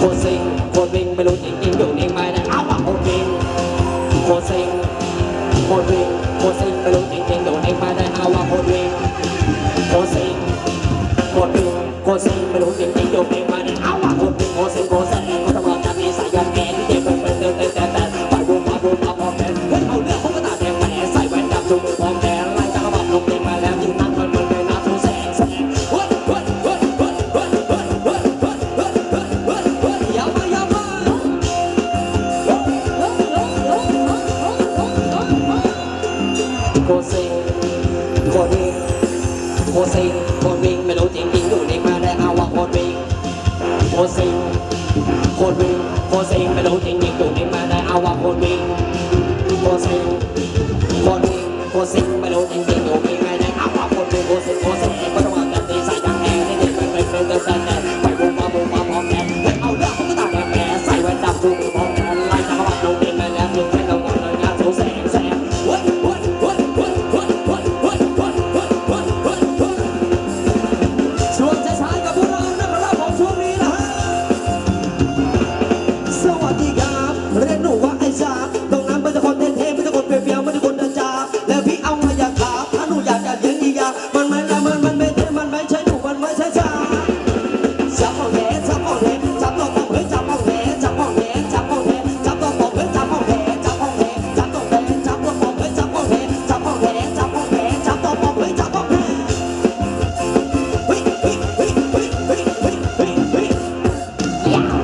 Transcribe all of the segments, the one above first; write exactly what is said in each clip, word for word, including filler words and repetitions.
ตรซิงโคตรวิ่งไม่รู้จริงๆอยู่นิ่งไม่ได้เอาว่าโคตรวิ่งโคตรซิงโคตรวิ่งโคตรซิงไม่รู้จริงๆอยู่นิ่งไม่ได้เอาว่าโคตรวิ่งโคตรซิงโคตรวิ่งโคตรซิงไม่รู้จริงๆอยู่นิ่งไม่ได้เอาว่าโคตรวิ่งโคตรซิงโคตรซิงก็ต้องบอกจากนี้สายยันแกที่เจ็บเป็นเป็นเดินเต้นแต่แต่ฝ่ายบุญมาบุญมาพร้อมแทนเฮ้ยเอาเรื่องของกระดาษแดงแหมใส่แหวนดำจูงมือพร้อมแทนไล่จักรวรรดิลงเต็มมาแล้วยิ่งนั่งมันมันเลยน่าสงสารแสงเฮ้ยเฮ้ยเฮ้ยเฮ้ยเฮ้ยเฮ้ยเฮ้ยเฮ้ยเฮ้ยเฮ้ยเฮ้ยเฮ้ยยาวมายาวมาโคซิงโควิ่งโคซิงโควิ่งไม่รู้จริงๆอยู่นิ่งมาได้เอาว่าโควิ่งโคซิงโควิ่งโคซิงไม่รู้จริงๆอยู่นิ่งมาได้เอาว่าโควิ่งโคซิงโควิ่งโคซิงไม่รู้จริงๆอยู่นิ่งมาได้เอาว่าโควิ่งโคซิงโคซิงก็ต้องมากันตีใส่ยางแอร์นี่เด็กเป็นเป็นเป็นเป็นแต่ไปบุกมาบุกมาพร้อมแทนเฮ้ยเอาเรื่องของกระดาษแดงแหมใส่แว่นดำจูงมือพร้อมแทนไล่จักรวรรดิลงเต็มมาแล้วยิ่งแค่เราคนเลยงานสูแสงแสงเฮ้ยเฮ้ยเฮ้ยเฮ้ยเฮ้ยเฮ้ยเฮ้ยเฮ้ยเฮ้ยเฮ้ยเฮ้ยเฮ้ยช่วงช้าๆกับพวกเรานะครับผมช่วงนี้นะฮะสวัสดีครับเรียกหนูว่าไอ้ชาตรงนั้นไม่ใช่คนเท่ๆไม่ใช่คนเปรี้ยวๆไม่ใช่คนเดินจ้าแล้วพี่เอามาอยากถามถ้าหนูอยากจะเลี้ยงอีกอย่างมันไม่ได้มันมันไม่เท่มันไม่ใช่หนูมันไม่ใช่ชาจับของแท้จับของแท้จับตัวปองเฮ้ยจับของแท้จับของแท้จับของแท้จับตัวปองเฮ้ยจับของแท้จับของแท้จับตัวแท้จับตัวปองเฮ้ยจับของแท้จับของแท้จับของแท้จับตัวปองเฮ้ยจับของแท้เฮ้ยเฮ้ยเฮ้ยเฮ้ยเฮ้ยเฮ้ยเฮ้ยเฮ้ยยาว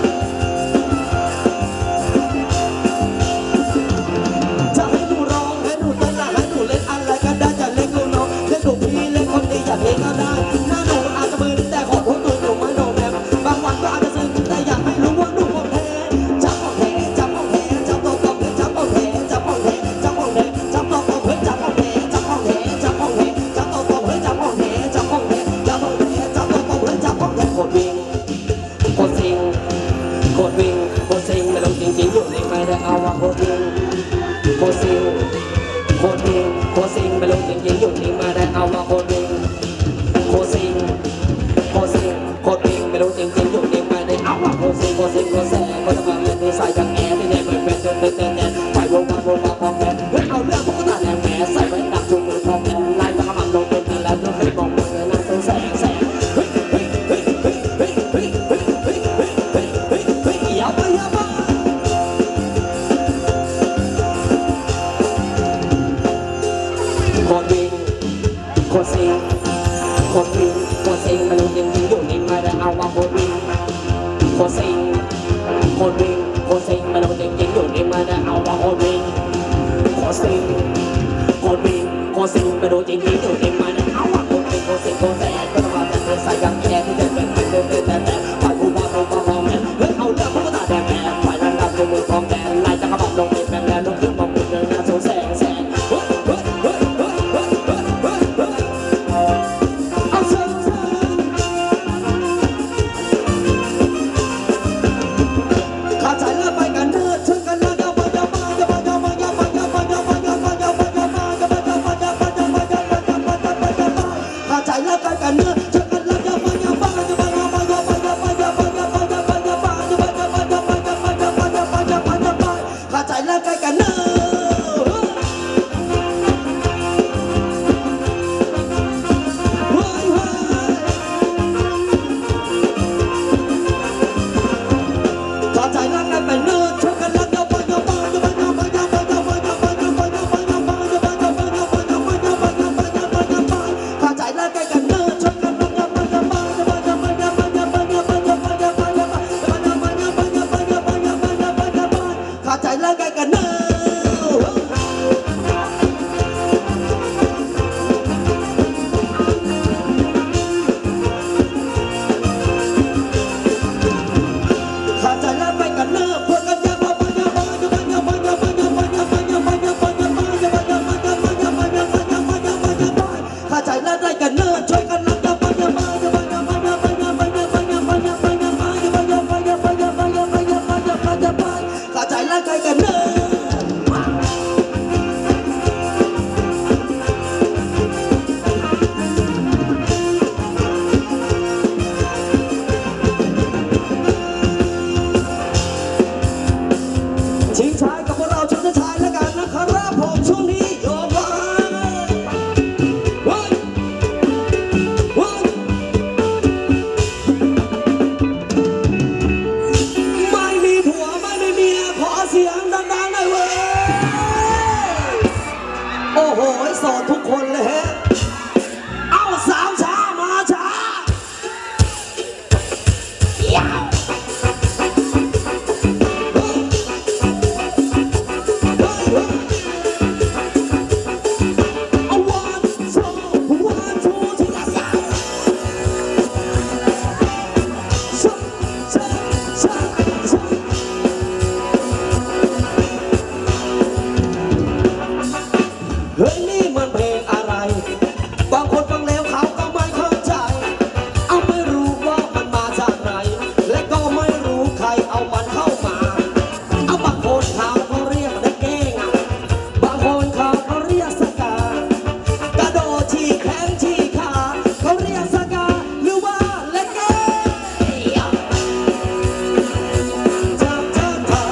จะให้หนูร้องให้หนูเต้นให้หนูเล่นอะไรก็ได้จะเล่นกูน้องเล่นหนูพี่เล่นคนดีอยากเล่นก็ได้หน้าหนูอาจจะมึนแต่ขอโทษตัวหนูไม่โดนแมวบางวันก็อาจจะซึ้งแต่อยากให้รู้ว่าหนูของแท้จับของแท้จับของแท้จับตัวปองเฮ้ยจับของแท้จับของแท้จับของแท้จับตัวปองเฮ้ยจับของแท้จับของแท้จับของแท้จับตัวปองเฮ้ยจับของแท้จับของแท้จับของแท้จับตัวปองเฮ้ยจับของแท้โคตรวิ่งโคตรซิงโคตรวิ่งโคตรซิงไม่รู้จริงๆอยู่ในไม่ได้เอาว่าโคตรวิ่งโคตรซิงโคตรวิ่งโคตรซิงไม่รู้จริงๆอยู่ในไม่ได้เอาว่าโคตรวิ่งโคตรซิงโคตรซิงโคตรวิ่งไม่รู้จริงๆอยู่ในไม่ได้เอาว่าโคตรซิงโคตรซิงโคตรแสงก็ต้องมาเล่นใส่ยางแอร์ที่เนี่ยเป็นเป็นเต้นเต้นเต้นเต้นไปวงมาวงมาพร้อมแทนเฮ้ยเอาเรื่องของกระดาษแดงแหมใส่แว่นดำจูงมือพร้อมแทนไล่จักรวรรดิลงเต็มกันแล้วต้องให้มองมือนั่งตรงแสงแสงเฮ้ยเฮ้ยเฮ้ยเฮ้ยเฮ้ยเฮ้ยเฮ้ยเฮ้ยเฮ้ยเฮ้ยเฮ้ยเฮ้ยยาวไปยาวมาโคตรวิ่งโคตรซิงโคตรวิ่งโคตรซิงไม่รู้จริงๆอยู่นิ่งไม่ได้เอาว่าโคตรวิ่งโคตรซิงโคตรวิ่งโคตรซิงไม่รู้จริงๆอยู่นิ่งไม่ได้เอาว่าโคตรวิ่งโคตรซิงโคตรวิ่งโคตรซิงไม่รู้จริงๆอยู่นิ่งไม่ได้เอาว่าโคตรวิ่งโคตรซิงโคตรแสงก็ต้องมาแต่ใส่ยางแอร์ที่เดินเป็นเป็นเดินเป็นแต่แต่ฝ่ายผู้มาผู้มาพร้อมแทนเฮ้ยเอาเรื่องของกระดาษแดงแหมฝ่ายแว่นดำจูงมือพร้อมแทนไล่จักรวรรดิลงเต็มกันแล้วลุกขึ้นมองมือเดินหน้าสูแสงแสงเฮ้ยเฮ้ยเฮ้ยเฮ้ยเฮ้ยเฮ้ยเฮ้ยเฮ้ยเอาเชิญเชิญขาดใจเลิกไปกันเถิดเชิญกันแล้วอย่าไปอย่าไปอย่าไปอย่าไปอย่าไปอย่าไปอย่าไปอย่าไปอย่าไปอย่าไปอย่าไปอย่าไปอย่าไปอย่าไปอย่าไปอย่าไปขาดใจเลิกไปกันเถิดเชิญกันแล้วอย่าไปอย่าไปอย่าไปอย่าไปอย่าไปอย่าไปอย่าไปอย่าไปอย่าไปอย่าไปอย่าไปอย่าไปอย่าไปอย่าไปอย่าไปอย่าไปขาดใจเลิกไปกันเถิดขาดใจรักกันเป็นเนื้อช่วยกันรักอย่าไปอย่าไปอย่าไปอย่าไปอย่าไปอย่าไปอย่าไปอย่าไปอย่าไปอย่าไปอย่าไปอย่าไปอย่าไปอย่าไปอย่าไปอย่าไปอย่าไปขาดใจรักกันกันเนื้อช่วยกันรักอย่าไปอย่าไปอย่าไปอย่าไปอย่าไปอย่าไปอย่าไปอย่าไปอย่าไปอย่าไปอย่าไปอย่าไปอย่าไปอย่าไปอย่าไปอย่าไปขาดใจรักกันกันเนื้อขาดใจแล้วไปกันเนอะพวกกันอย่าไปอย่าไปอย่าไปอย่าไปอย่าไปอย่าไปอย่าไปอย่าไปอย่าไปอย่าไปอย่าไปอย่าไปอย่าไปอย่าไปอย่าไปอย่าไปอย่าไปอย่าไปอย่าไปขาดใจแล้วได้กันเนอะช่วยกันรักอย่าไปอย่าไปอย่าไปอย่าไปอย่าไปอย่าไปอย่าไปอย่าไปอย่าไปอย่าไปอย่าไปอย่าไปอย่าไปอย่าไปอย่าไปอย่าไปอย่าไปอย่าไปขาดใจแล้วได้กันเนอะขชิงชายกับพวกเราชุดชายแล้วกันนะครับผมช่วงนี้โยกมาไม่มีผัวไม่มีเมียขอเสียงดังๆหน่อยเว้ยโอ้โหโสดทุกคนเลยฮะเอาสามช้ามาช้าเฮ้ยนี่มันเพลงอะไรบางคนฟังแล้วเขาก็ไม่เข้าใจเอาไม่รู้ว่ามันมาจากไหนและก็ไม่รู้ใครเอามันเข้ามาเอาบางคนเขาก็เรียกตะเก้งบางคนเขาก็เรียกสกากระโดดที่แขนที่ขาเขาเรียกสกาหรือว่าเล็กเก้จับจับจั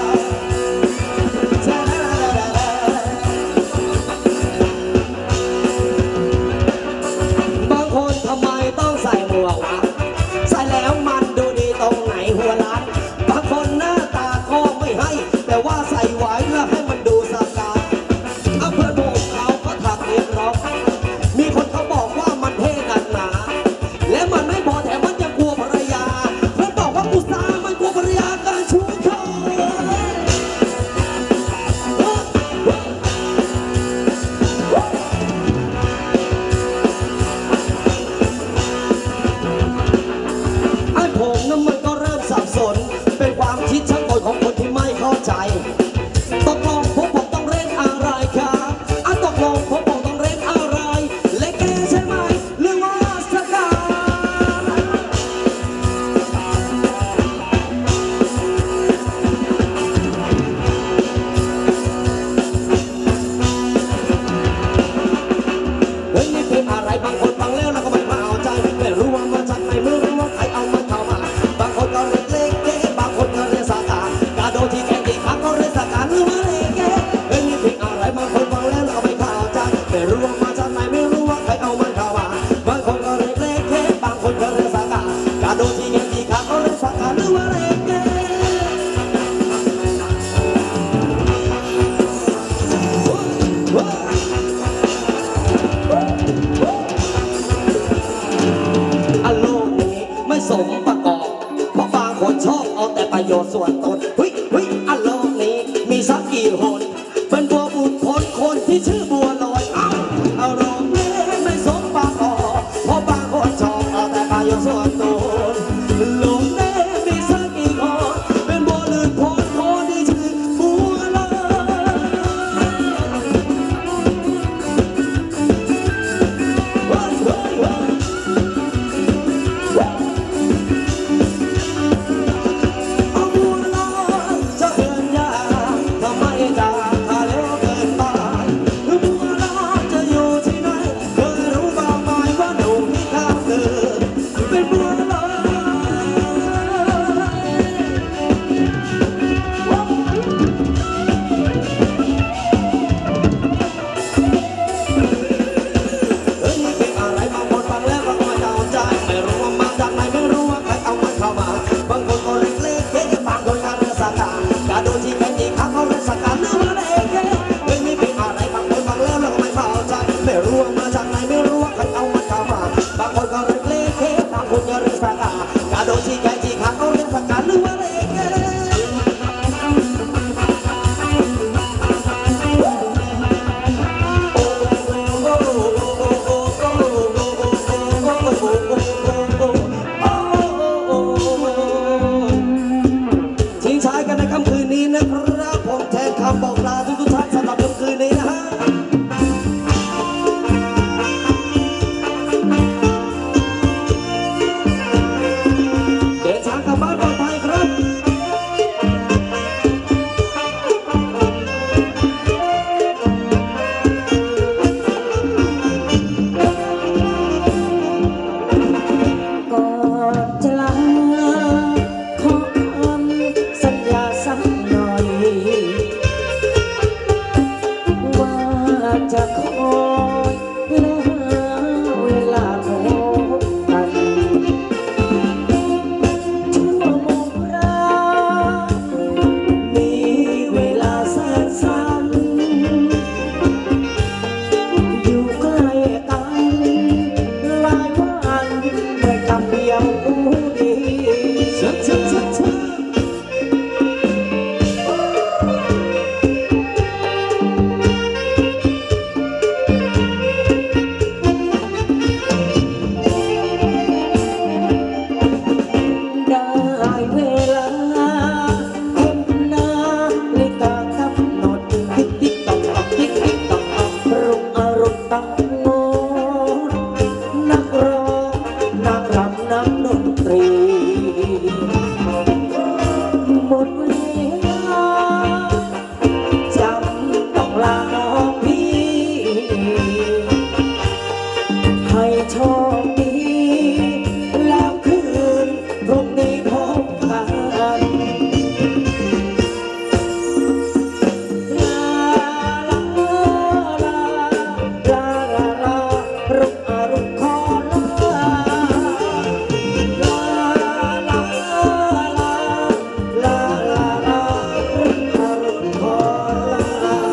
บบางคนทำไมต้องใส่หมวกวะใส่แล้วมันดูดีตรงไหนหัวล้านบางคนหน้าตาก็ไม่ให้แต่ว่าใส่ไว้เพื่อให้มันดูสกาเอาเพื่อนผมเขาก็ถักเรียบร้อยมีคนเขาบอกว่ามันเท่หนักหนาและมันไม่พอแถมมันยังกลัวภรรยาเพื่อนบอกว่ากูซ่ามันกลัวภรรยาการชู้เขาไอ้ผมนั้นมันก็เริ่มสับสนเป็นความคิดช่างกลของคนที่ไม่เข้าใจตกลงพวกผมต้องเล่นอะไรครับอ่ะตกลงพวกผมต้องเล่นอะไรเล็กแกใช่ไหมหรือว่าสกาเฮ้ยนี่เป็นอะไรบางคนฟังแล้วแล้วก็ไม่มาเอาใจไม่รู้ว่ามาจากไหนไม่รู้ว่าใครเอามันเข้ามาบางคนก็เรียกเล็กเก้บางคนก็เรียกสกากระโดดที่แขนที่ขาก็เรียกสกาหรือว่าเล็กเก้เฮ้ยนี่เป็นอะไรบางคนฟังแล้วแล้วก็ไม่เข้าใจไม่รู้ว่ามาจากไหนไม่รู้ว่าใครเอามันเข้ามาบางคนก็เรียกเล็กเก้บางคนก็เรียกสกากระโดดที่แขนที่ขาก็เรียกสกาหรือว่าเล็กเก้อารมณ์นี้ไม่สมประกอบเพราะบางคนชอบเอาแต่ประโยชน์ส่วนตนเฮ้ยเฮ้ยอารมณ์นี้มีสักกี่คนเป็นบัวบุญคนคนที่ชื่อบัวลอยอ้าวอารมณ์นี้ไม่สมประกอบเพราะบางคนชอบเอาแต่ประโยชน์ส่วนตนลมนี้มีสักกี่คนเป็นบัวลื่นคนคนที่ชื่อบัวลอยเฮ้ยเฮ้ยเฮ้ยเอาบัวลอยจะเดินยากทำไมจากทะเลเกินไปบัวลอยจะอยู่ที่ไหนเคยรู้บ้างไหมว่าหนุ่มที่ข้างเธอเป็นบัวลอยเฮ้ยนี่เป็นอะไรบางคนฟังแล้วก็ไม่เข้าใจไม่รู้ว่ามาจากไหนไม่รู้ว่าใครเอามันเข้ามาบางคนก็เรียกเล็กเก้บางคนก็เรียกสกากระโดดที่แขนที่ขาเขาเรียกสกาหรือว่าเล็กเก้เฮ้ยนี่เป็นอะไรบางคนฟังแล้วแล้วก็ไม่เข้าใจไม่รู้ว่ามาจากไหนไม่รู้ว่าใครเอามันเข้ามาบางคนก็เรียกเล็กเก้บางคนก็เรียกสกากระโดดที่แขนที่ขาเขาเรียกสกาหรือว่าเล็กเก้ทิ้งท้ายกันในค่ำคืนนี้นะครับผมแทนคำบอกลาทุกๆท่านสำหรับค่ำคืนนี้นะฮะเดินทางกลับบ้านปลอดภัยครับขอคำสัญญาสักหน่อยจะคอยและหาเวลาพบกันชั่วโมงรักมีเวลาสั้นๆอยู่ใกล้กันหลายวันเมื่อคำเดียวอู้ดีชัดชัดชัดชัดโชคดีแล้วคืนพรุ่งนี้พบกันลาลาลาลาลาลารุ่งอรุณขอลาลาลาลาลาลาลารุ่งอรุณขอลา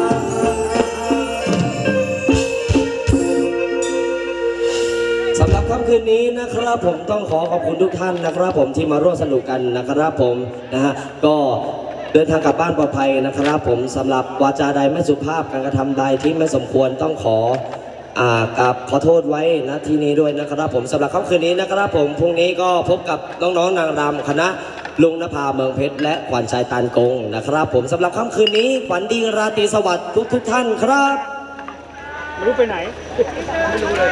สำหรับค่ำคืนนี้นะครับผมต้องขอขอบคุณทุกท่านนะครับผมที่มาร่วมสนุกกันนะครับผมนะฮะก็เดินทางกลับบ้านปลอดภัยนะครับผมสำหรับวาจาใดไม่สุภาพการกระทำใดที่ไม่สมควรต้องขออ่ากับขอโทษไว้ณที่นี้ด้วยนะครับผมสำหรับค่ำคืนนี้นะครับผมพรุ่งนี้ก็พบกับน้องๆนางรำคณะลุงนภาเมืองเพชรและขวัญใจตานกงนะครับผมสำหรับค่ำคืนนี้ฝันดีราตรีสวัสดิ์ทุกทุกท่านครับไม่รู้ไปไหนไม่รู้เลย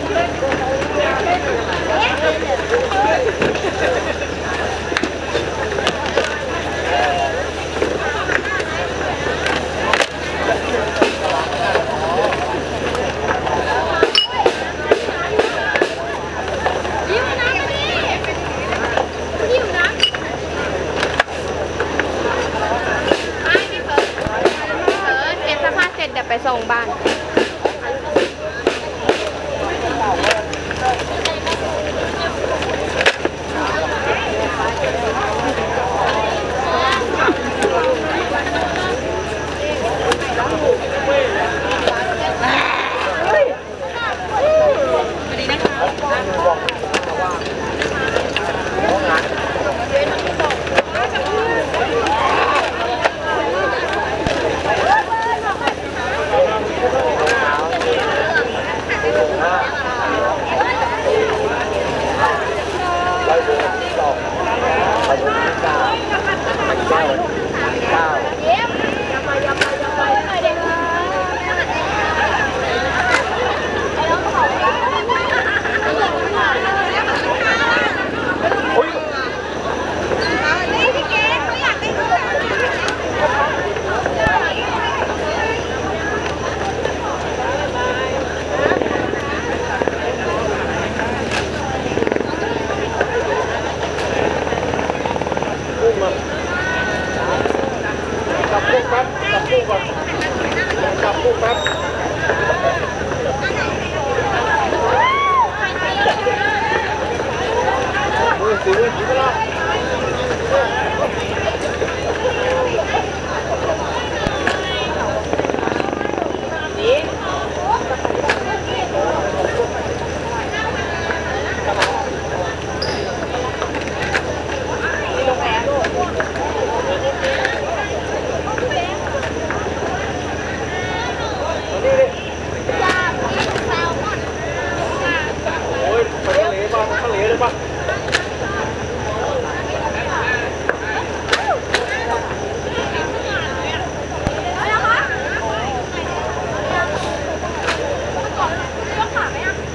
เดี๋ยวไปส่งบ้านจับคู่แป๊บจับคู่ก่อนจับคู่แป๊บ